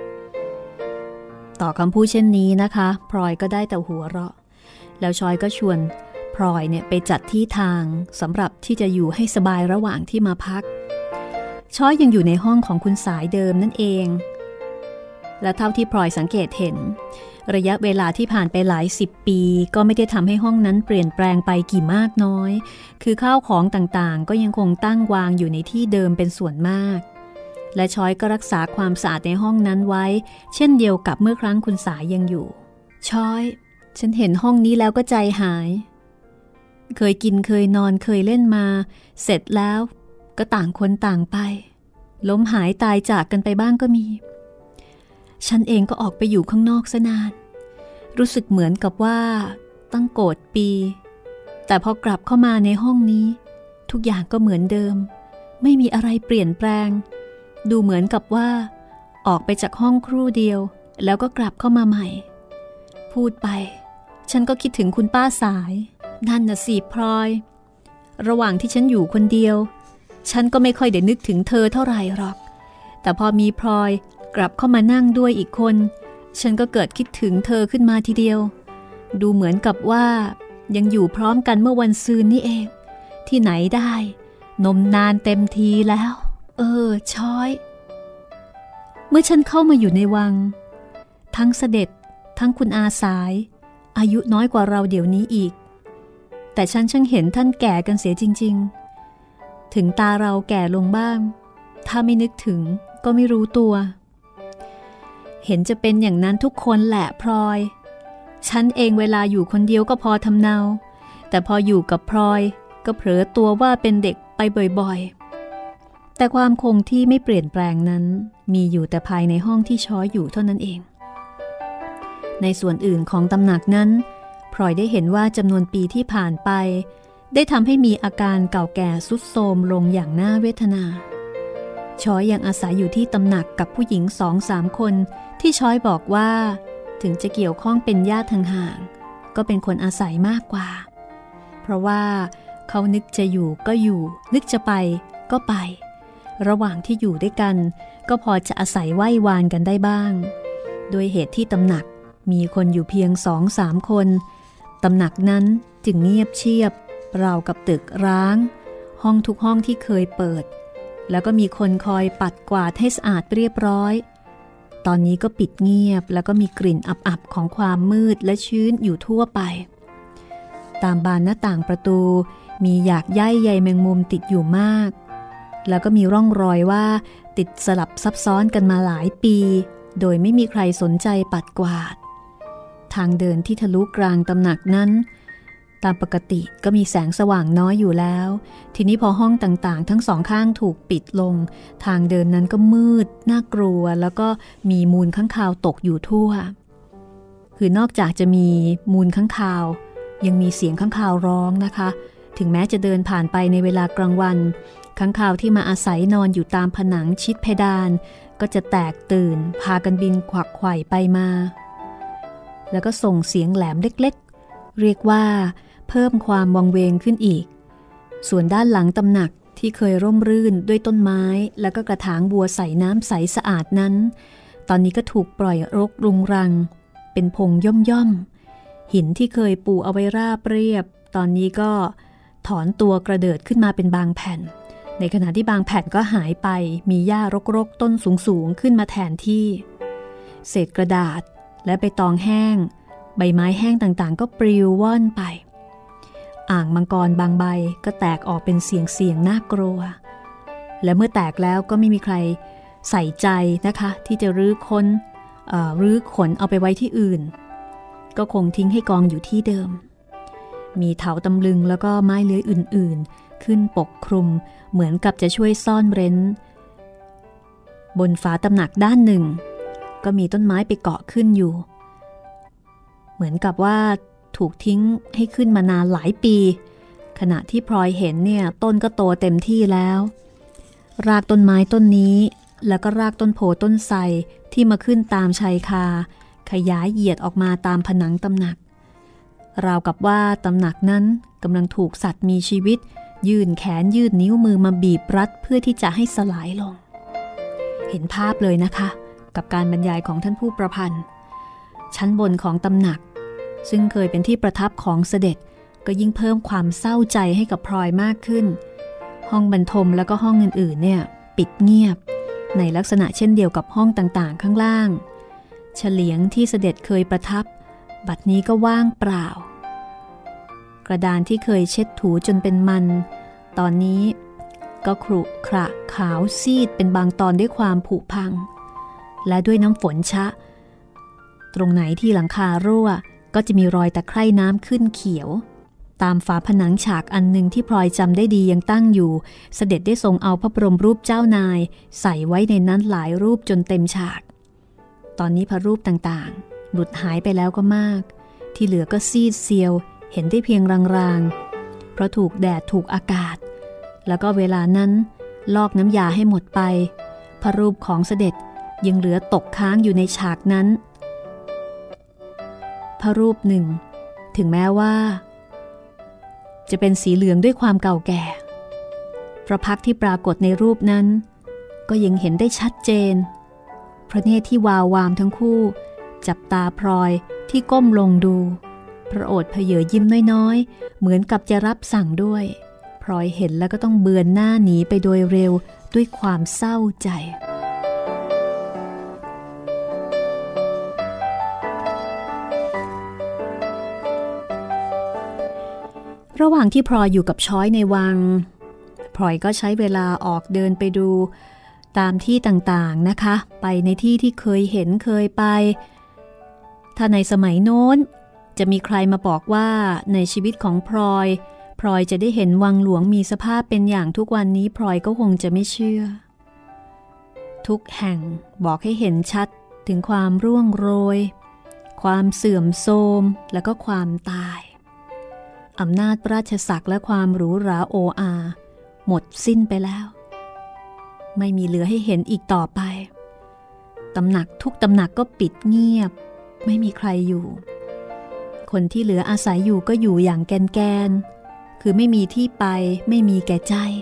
S2: ๆต่อคำพูดเช่นนี้นะคะพลอยก็ได้แต่หัวเราะแล้วชอยก็ชวนพลอยเนี่ยไปจัดที่ทางสำหรับที่จะอยู่ให้สบายระหว่างที่มาพักช้อยยังอยู่ในห้องของคุณสายเดิมนั่นเองและเท่าที่พลอยสังเกตเห็นระยะเวลาที่ผ่านไปหลายสิบปีก็ไม่ได้ทำให้ห้องนั้นเปลี่ยนแปลงไปกี่มากน้อยคือข้าวของต่างๆก็ยังคงตั้งวางอยู่ในที่เดิมเป็นส่วนมากและช้อยก็รักษาความสะอาดในห้องนั้นไว้เช่นเดียวกับเมื่อครั้งคุณสายยังอยู่ช้อยฉันเห็นห้องนี้แล้วก็ใจหายเคยกินเคยนอนเคยเล่นมาเสร็จแล้วก็ต่างคนต่างไปล้มหายตายจากกันไปบ้างก็มีฉันเองก็ออกไปอยู่ข้างนอกซะนานรู้สึกเหมือนกับว่าตั้งโกรธปีแต่พอกลับเข้ามาในห้องนี้ทุกอย่างก็เหมือนเดิมไม่มีอะไรเปลี่ยนแปลงดูเหมือนกับว่าออกไปจากห้องครู่เดียวแล้วก็กลับเข้ามาใหม่พูดไปฉันก็คิดถึงคุณป้าสายนั่นน่ะสิพลอยระหว่างที่ฉันอยู่คนเดียวฉันก็ไม่ค่อยได้นึกถึงเธอเท่าไหร่หรอกแต่พอมีพลอยกลับเข้ามานั่งด้วยอีกคนฉันก็เกิดคิดถึงเธอขึ้นมาทีเดียวดูเหมือนกับว่ายังอยู่พร้อมกันเมื่อวันซืนนี่เองที่ไหนได้นมนานเต็มทีแล้วเออช้อยเมื่อฉันเข้ามาอยู่ในวังทั้งเสด็จทั้งคุณอาสายอายุน้อยกว่าเราเดี๋ยวนี้อีกแต่ฉันช่างเห็นท่านแก่กันเสียจริงๆถึงตาเราแก่ลงบ้างถ้าไม่นึกถึงก็ไม่รู้ตัวเห็นจะเป็นอย่างนั้นทุกคนแหละพลอยฉันเองเวลาอยู่คนเดียวก็พอทำเนาแต่พออยู่กับพลอยก็เผลอตัวว่าเป็นเด็กไปบ่อยๆแต่ความคงที่ไม่เปลี่ยนแปลงนั้นมีอยู่แต่ภายในห้องที่ช้อยอยู่เท่านั้นเองในส่วนอื่นของตำหนักนั้นพลอยได้เห็นว่าจำนวนปีที่ผ่านไปได้ทำให้มีอาการเก่าแก่ทรุดโทรมลงอย่างน่าเวทนาช้อยยังอาศัยอยู่ที่ตำหนักกับผู้หญิงสองสามคนที่ช้อยบอกว่าถึงจะเกี่ยวข้องเป็นญาติห่างๆก็เป็นคนอาศัยมากกว่าเพราะว่าเขานึกจะอยู่ก็อยู่นึกจะไปก็ไประหว่างที่อยู่ด้วยกันก็พอจะอาศัยไหว้วานกันได้บ้างโดยเหตุที่ตำหนักมีคนอยู่เพียงสองสามคนตำหนักนั้นจึงเงียบเชียบราวกับตึกร้างห้องทุกห้องที่เคยเปิดแล้วก็มีคนคอยปัดกวาดให้สะอาดเรียบร้อยตอนนี้ก็ปิดเงียบแล้วก็มีกลิ่นอับๆของความมืดและชื้นอยู่ทั่วไปตามบานหน้าต่างประตูมีหยากใยใยแมงมุมติดอยู่มากแล้วก็มีร่องรอยว่าติดสลับซับซ้อนกันมาหลายปีโดยไม่มีใครสนใจปัดกวาดทางเดินที่ทะลุกลางตำหนักนั้นตามปกติก็มีแสงสว่างน้อยอยู่แล้วทีนี้พอห้องต่างๆทั้งสองข้างถูกปิดลงทางเดินนั้นก็มืดน่ากลัวแล้วก็มีมูลค้างคาวตกอยู่ทั่วคือนอกจากจะมีมูลค้างคาวยังมีเสียงค้างคาวร้องนะคะถึงแม้จะเดินผ่านไปในเวลากลางวันค้างคาวที่มาอาศัยนอนอยู่ตามผนังชิดเพดานก็จะแตกตื่นพากันบินขวักไขว่ไปมาแล้วก็ส่งเสียงแหลมเล็กๆเรียกว่าเพิ่มความวังเวงขึ้นอีกส่วนด้านหลังตำหนักที่เคยร่มรื่นด้วยต้นไม้แล้วก็กระถางบัวใสน้ำใสสะอาดนั้นตอนนี้ก็ถูกปล่อยรกรุงรังเป็นพงย่อมย่อมหินที่เคยปูเอาไว้ราบเรียบตอนนี้ก็ถอนตัวกระเดิดขึ้นมาเป็นบางแผ่นในขณะที่บางแผ่นก็หายไปมีหญ้ารกๆต้นสูงๆขึ้นมาแทนที่เศษกระดาษและใบตองแห้งใบไม้แห้งต่างๆก็ปลิวว่อนไปอ่างมังกรบางใบก็แตกออกเป็นเสียงเสียงน่ากลัวและเมื่อแตกแล้วก็ไม่มีใครใส่ใจนะคะที่จะรื้อค้นเอ่อรื้อขนเอาไปไว้ที่อื่นก็คงทิ้งให้กองอยู่ที่เดิมมีเถาตำลึงแล้วก็ไม้เลื้อยอื่นๆขึ้นปกคลุมเหมือนกับจะช่วยซ่อนเร้นบนฝาตำหนักด้านหนึ่งก็มีต้นไม้ไปเกาะขึ้นอยู่เหมือนกับว่าถูกทิ้งให้ขึ้นมานานหลายปีขณะที่พลอยเห็นเนี่ยต้นก็โตเต็มที่แล้วรากต้นไม้ต้นนี้แล้วก็รากต้นโพต้นไทรที่มาขึ้นตามชายคาขยายเหยียดออกมาตามผนังตำหนักราวกับว่าตำหนักนั้นกำลังถูกสัตว์มีชีวิตยื่นแขนยื่นนิ้วมือมาบีบรัดเพื่อที่จะให้สลายลงเห็นภาพเลยนะคะกับการบรรยายของท่านผู้ประพันธ์ชั้นบนของตำหนักซึ่งเคยเป็นที่ประทับของเสด็จก็ยิ่งเพิ่มความเศร้าใจให้กับพลอยมากขึ้นห้องบรรทมแล้วก็ห้องอื่นๆเนี่ยปิดเงียบในลักษณะเช่นเดียวกับห้องต่างๆข้างล่างเฉลียงที่เสด็จเคยประทับบัดนี้ก็ว่างเปล่ากระดานที่เคยเช็ดถูจนเป็นมันตอนนี้ก็ขรุขระขาวซีดเป็นบางตอนด้วยความผุพังและด้วยน้ำฝนชะตรงไหนที่หลังคารั่วก็จะมีรอยตะไคร่น้ำขึ้นเขียวตามฝาผนังฉากอันหนึ่งที่พลอยจำได้ดียังตั้งอยู่เสด็จได้ทรงเอาพระบรมรูปเจ้านายใส่ไว้ในนั้นหลายรูปจนเต็มฉากตอนนี้พระรูปต่างๆหลุดหายไปแล้วก็มากที่เหลือก็ซีดเซียวเห็นได้เพียงรางๆเพราะถูกแดดถูกอากาศแล้วก็เวลานั้นลอกน้ำยาให้หมดไปพระรูปของเสด็จยังเหลือตกค้างอยู่ในฉากนั้นพระรูปหนึ่งถึงแม้ว่าจะเป็นสีเหลืองด้วยความเก่าแก่พระพักตร์ที่ปรากฏในรูปนั้นก็ยังเห็นได้ชัดเจนพระเนตรที่วาววามทั้งคู่จับตาพลอยที่ก้มลงดูพระโอษฐ์เผยยิ้มน้อยๆเหมือนกับจะรับสั่งด้วยพลอยเห็นแล้วก็ต้องเบือนหน้าหนีไปโดยเร็วด้วยความเศร้าใจระหว่างที่พลอยอยู่กับช้อยในวังพลอยก็ใช้เวลาออกเดินไปดูตามที่ต่างๆนะคะไปในที่ที่เคยเห็นเคยไปถ้าในสมัยโน้นจะมีใครมาบอกว่าในชีวิตของพลอยพลอยจะได้เห็นวังหลวงมีสภาพเป็นอย่างทุกวันนี้พลอยก็คงจะไม่เชื่อทุกแห่งบอกให้เห็นชัดถึงความร่วงโรยความเสื่อมโทรมและก็ความตายอำนาจราชศักดิ์และความหรูหราโออาหมดสิ้นไปแล้วไม่มีเหลือให้เห็นอีกต่อไปตำหนักทุกตำหนักก็ปิดเงียบไม่มีใครอยู่คนที่เหลืออาศัยอยู่ก็อยู่อย่างแกนๆคือไม่มีที่ไปไม่มีแก่ใจ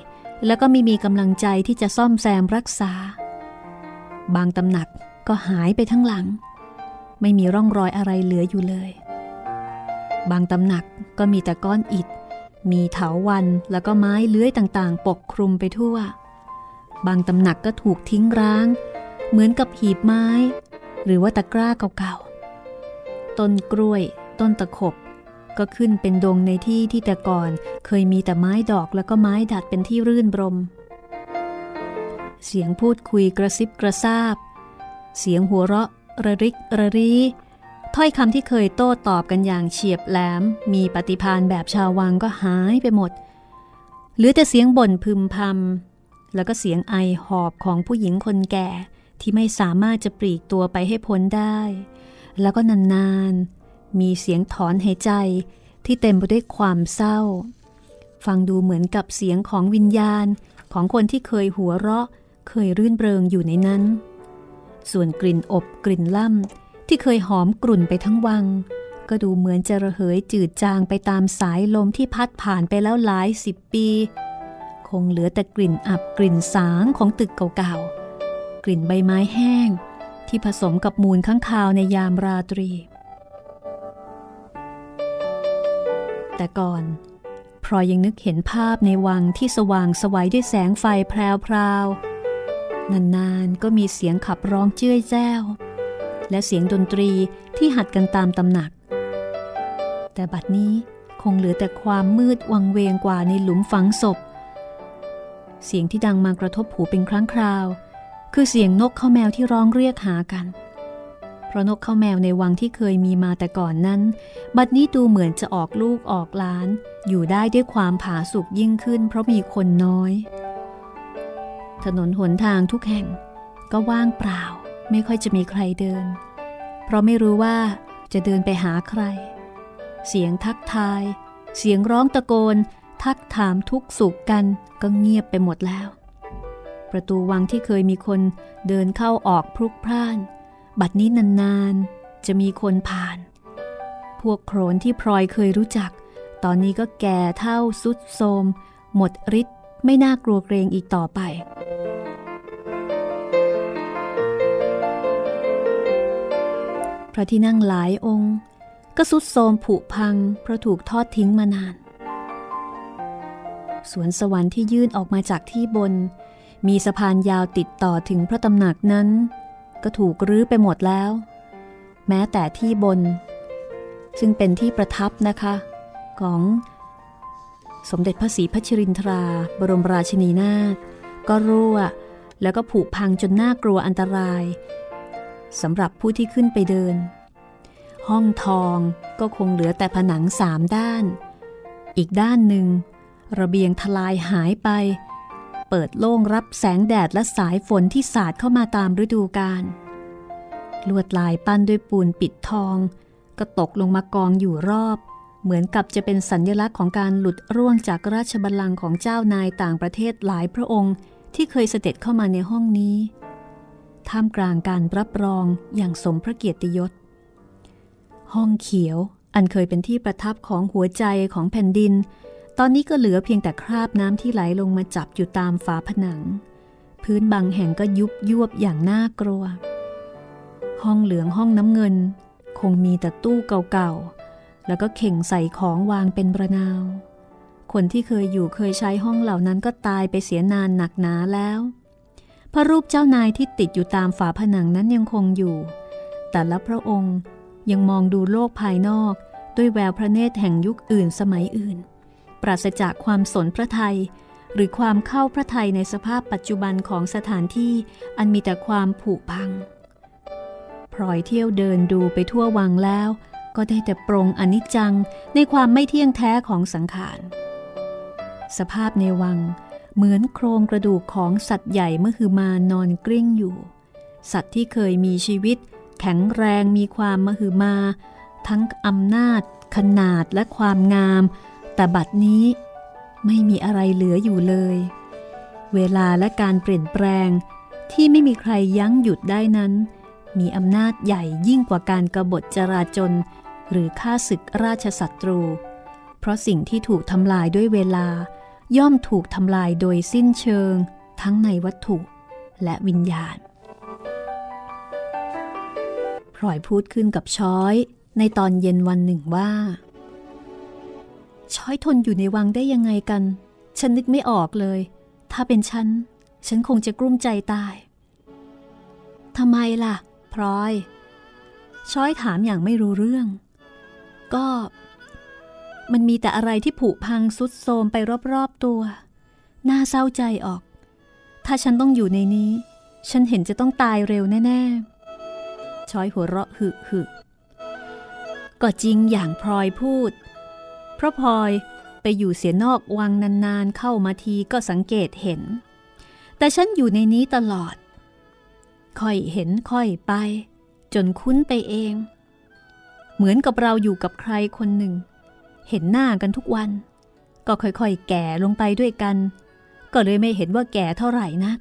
S2: แล้วก็ไม่มีกำลังใจที่จะซ่อมแซมรักษาบางตำหนักก็หายไปทั้งหลังไม่มีร่องรอยอะไรเหลืออยู่เลยบางตำหนักก็มีแต่ก้อนอิฐมีเถาวัลย์แล้วก็ไม้เลื้อยต่างๆปกคลุมไปทั่วบางตำหนักก็ถูกทิ้งร้างเหมือนกับหีบไม้หรือว่าตะกร้าเก่าๆต้นกล้วยต้นตะขบก็ขึ้นเป็นดงในที่ที่แต่ก่อนเคยมีแต่ไม้ดอกแล้วก็ไม้ดัดเป็นที่รื่นรมเสียงพูดคุยกระซิบกระซาบเสียงหัวเราะระริกระรีถ้อยคำที่เคยโต้ตอบกันอย่างเฉียบแหลมมีปฏิภาณแบบชาววังก็หายไปหมดเหลือแต่เสียงบ่นพึมพำแล้วก็เสียงไอหอบของผู้หญิงคนแก่ที่ไม่สามารถจะปลีกตัวไปให้พ้นได้แล้วก็นานๆมีเสียงถอนหายใจที่เต็มไปด้วยความเศร้าฟังดูเหมือนกับเสียงของวิญญาณของคนที่เคยหัวเราะเคยรื่นเริงอยู่ในนั้นส่วนกลิ่นอบกลิ่นล่ำที่เคยหอมกลุ่นไปทั้งวังก็ดูเหมือนจะระเหยจืดจางไปตามสายลมที่พัดผ่านไปแล้วหลายสิบปีคงเหลือแต่กลิ่นอับกลิ่นสางของตึกเก่าๆกลิ่นใบไม้แห้งที่ผสมกับมูลค้างคาวในยามราตรีแต่ก่อนพลอยยังนึกเห็นภาพในวังที่สว่างไสวด้วยแสงไฟแพรวๆนานๆก็มีเสียงขับร้องเจ้ยแจ้วและเสียงดนตรีที่หัดกันตามตำหนักแต่บัดนี้คงเหลือแต่ความมืดวังเวงกว่าในหลุมฝังศพเสียงที่ดังมากระทบหูเป็นครั้งคราวคือเสียงนกข้าวแมวที่ร้องเรียกหากันเพราะนกข้าวแมวในวังที่เคยมีมาแต่ก่อนนั้นบัดนี้ดูเหมือนจะออกลูกออกหลานอยู่ได้ด้วยความผาสุกยิ่งขึ้นเพราะมีคนน้อยถนนหนทางทุกแห่งก็ว่างเปล่าไม่ค่อยจะมีใครเดินเพราะไม่รู้ว่าจะเดินไปหาใครเสียงทักทายเสียงร้องตะโกนทักถามทุกสุขกันก็เงียบไปหมดแล้วประตูวังที่เคยมีคนเดินเข้าออกพลุกพล่านบัดนี้นานๆจะมีคนผ่านพวกโขนที่พลอยเคยรู้จักตอนนี้ก็แก่เฒ่าทรุดโทรมหมดฤทธิ์ไม่น่ากลัวเกรงอีกต่อไปพระที่นั่งหลายองค์ก็ทรุดโทรมผุพังเพราะถูกทอดทิ้งมานานสวนสวรรค์ที่ยื่นออกมาจากที่บนมีสะพานยาวติดต่อถึงพระตำหนักนั้นก็ถูกรื้อไปหมดแล้วแม้แต่ที่บนซึ่งเป็นที่ประทับนะคะของสมเด็จพระศรีพัชรินทราบรมราชินีนาถก็รั่วแล้วก็ผุพังจนน่ากลัวอันตรายสำหรับผู้ที่ขึ้นไปเดินห้องทองก็คงเหลือแต่ผนังสามด้านอีกด้านหนึ่งระเบียงทลายหายไปเปิดโล่งรับแสงแดดและสายฝนที่สาดเข้ามาตามฤดูกาลลวดลายปั้นด้วยปูนปิดทองก็ตกลงมากองอยู่รอบเหมือนกับจะเป็นสัญลักษณ์ของการหลุดร่วงจากราชบัลลังก์ของเจ้านายต่างประเทศหลายพระองค์ที่เคยเสด็จเข้ามาในห้องนี้ท่ามกลางการรับรองอย่างสมพระเกียรติยศห้องเขียวอันเคยเป็นที่ประทับของหัวใจของแผ่นดินตอนนี้ก็เหลือเพียงแต่คราบน้ำที่ไหลลงมาจับอยู่ตามฝาผนังพื้นบางแห่งก็ยุบยวบอย่างน่ากลัวห้องเหลืองห้องน้ำเงินคงมีแต่ตู้เก่าๆแล้วก็เข่งใส่ของวางเป็นระนาวคนที่เคยอยู่เคยใช้ห้องเหล่านั้นก็ตายไปเสียนานหนักหนาแล้วพระรูปเจ้านายที่ติดอยู่ตามฝาผนังนั้นยังคงอยู่แต่ละพระองค์ยังมองดูโลกภายนอกด้วยแววพระเนตรแห่งยุคอื่นสมัยอื่นปราศจากความสนพระทัยหรือความเข้าพระทัยในสภาพปัจจุบันของสถานที่อันมีแต่ความผุพังพลอยเที่ยวเดินดูไปทั่ววังแล้วก็ได้แต่ปรงอนิจจังในความไม่เที่ยงแท้ของสังขารสภาพในวังเหมือนโครงกระดูกของสัตว์ใหญ่เมื่อคือมานอนกลิ้งอยู่สัตว์ที่เคยมีชีวิตแข็งแรงมีความมหึมาทั้งอำนาจขนาดและความงามแต่บัดนี้ไม่มีอะไรเหลืออยู่เลยเวลาและการเปลี่ยนแปลงที่ไม่มีใครยั้งหยุดได้นั้นมีอำนาจใหญ่ยิ่งกว่าการกบฏจราจนหรือฆ่าศึกราชศัตรูเพราะสิ่งที่ถูกทำลายด้วยเวลาย่อมถูกทำลายโดยสิ้นเชิงทั้งในวัตถุและวิญญาณพลอยพูดขึ้นกับช้อยในตอนเย็นวันหนึ่งว่าช้อยทนอยู่ในวังได้ยังไงกันฉันนึกไม่ออกเลยถ้าเป็นฉันฉันคงจะกลุ้มใจตายทำไมล่ะพลอยช้อยถามอย่างไม่รู้เรื่องก็มันมีแต่อะไรที่ผุพังทรุดโทรมไปรอบๆตัวน่าเศร้าใจออกถ้าฉันต้องอยู่ในนี้ฉันเห็นจะต้องตายเร็วแน่ๆช้อยหัวเราะหึหึก็จริงอย่างพลอยพูดเพราะพลอยไปอยู่เสียนอกวังนานๆเข้ามาทีก็สังเกตเห็นแต่ฉันอยู่ในนี้ตลอดค่อยเห็นค่อยไปจนคุ้นไปเองเหมือนกับเราอยู่กับใครคนหนึ่งเห็นหน้ากันทุกวันก็ค่อยๆแก่ลงไปด้วยกันก็เลยไม่เห็นว่าแก่เท่าไหร่นัก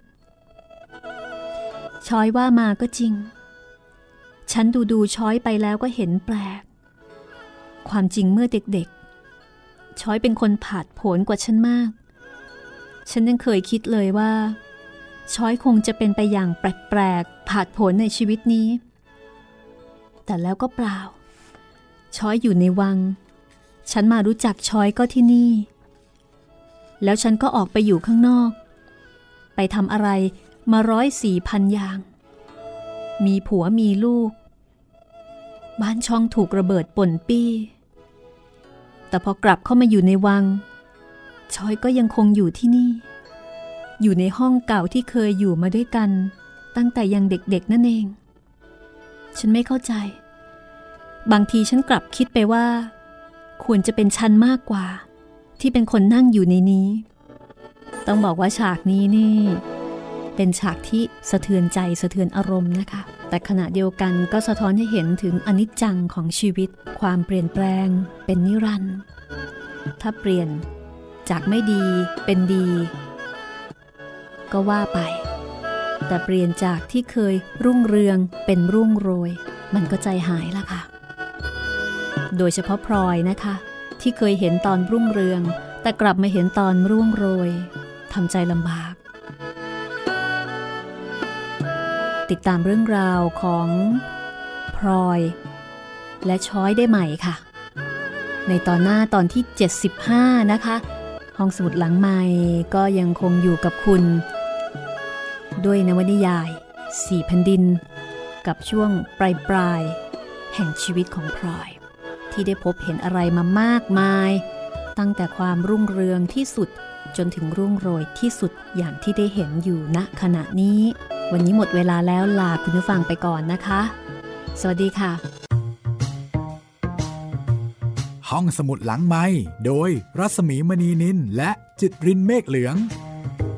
S2: ช้อยว่ามาก็จริงฉันดูดูช้อยไปแล้วก็เห็นแปลกความจริงเมื่อเด็กๆช้อยเป็นคนผาดโผนกว่าฉันมากฉันยังเคยคิดเลยว่าช้อยคงจะเป็นไปอย่างแปลกๆผาดโผนในชีวิตนี้แต่แล้วก็เปล่าช้อยอยู่ในวังฉันมารู้จักช้อยก็ที่นี่แล้วฉันก็ออกไปอยู่ข้างนอกไปทำอะไรมาร้อยสี่พันอย่างมีผัวมีลูกบ้านช่องถูกระเบิดป่นปี้แต่พอกลับเข้ามาอยู่ในวังช้อยก็ยังคงอยู่ที่นี่อยู่ในห้องเก่าที่เคยอยู่มาด้วยกันตั้งแต่ยังเด็กๆนั่นเองฉันไม่เข้าใจบางทีฉันกลับคิดไปว่าควรจะเป็นฉันมากกว่าที่เป็นคนนั่งอยู่ในนี้ต้องบอกว่าฉากนี้นี่เป็นฉากที่สะเทือนใจสะเทือนอารมณ์นะคะแต่ขณะเดียวกันก็สะท้อนให้เห็นถึงอนิจจังของชีวิตความเปลี่ยนแปลงเป็นนิรันดร์ถ้าเปลี่ยนจากไม่ดีเป็นดีก็ว่าไปแต่เปลี่ยนจากที่เคยรุ่งเรืองเป็นรุ่งโรยมันก็ใจหายละค่ะโดยเฉพาะพลอยนะคะที่เคยเห็นตอนรุ่งเรืองแต่กลับมาเห็นตอนร่วงโรยทำใจลำบากติดตามเรื่องราวของพลอยและช้อยได้ใหม่ค่ะในตอนหน้าตอนที่เจ็ดสิบห้านะคะห้องสมุดหลังใหม่ก็ยังคงอยู่กับคุณด้วยนวนิยายสี่แผ่นดินกับช่วงปลายปลายแห่งชีวิตของพลอยที่ได้พบเห็นอะไรมามากมายตั้งแต่ความรุ่งเรืองที่สุดจนถึงรุ่งโรยที่สุดอย่างที่ได้เห็นอยู่ณขณะนี้วันนี้หมดเวลาแล้วลาคุณผู้ฟังไปก่อนนะคะสวัสดีค่ะ
S1: ห้องสมุดหลังไมค์โดยรัศมีมณีนินและจิตรินเมฆเหลือง